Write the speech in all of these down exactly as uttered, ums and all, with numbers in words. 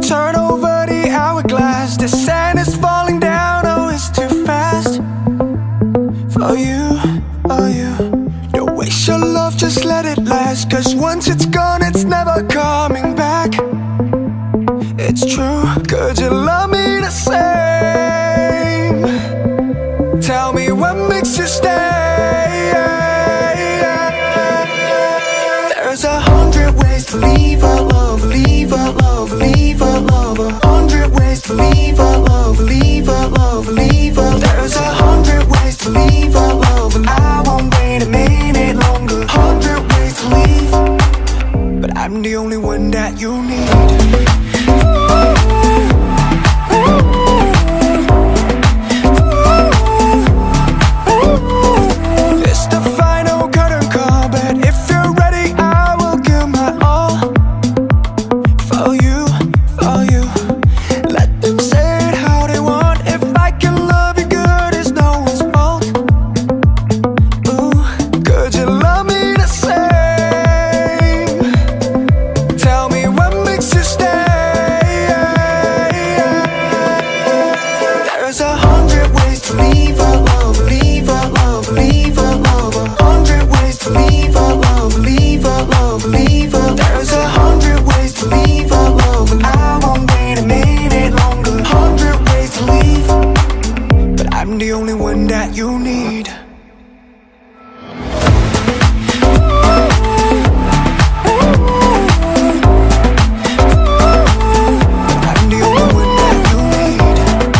turn over the hourglass. The sand is falling down, oh it's too fast. For you, for you. Don't waste your love, just let it last. Cause once it's gone, it's never coming back. It's true, could you love me the same? Tell me what makes you stay. There's a hundred ways to leave a love, leave a love, leave a love. A hundred ways to leave a love, leave a love, leave a. There's a hundred ways to leave a love, and I won't wait a minute longer. Hundred ways to leave, but I'm the only one that you need. I'm the only one that you need. I'm the only one that you need.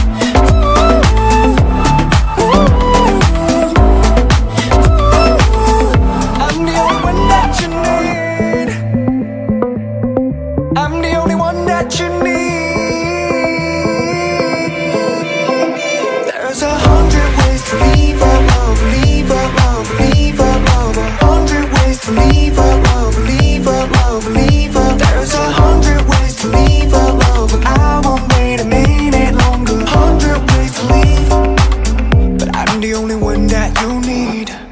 I'm the only one that you need. I'm the only one that you need. There's a hundred ways to leave a love, leave a love, leave a love. A hundred ways to leave a love, leave a love, leave a. There's a hundred ways to leave a love, and I won't wait a minute longer. Hundred ways to leave, but I'm the only one that you need.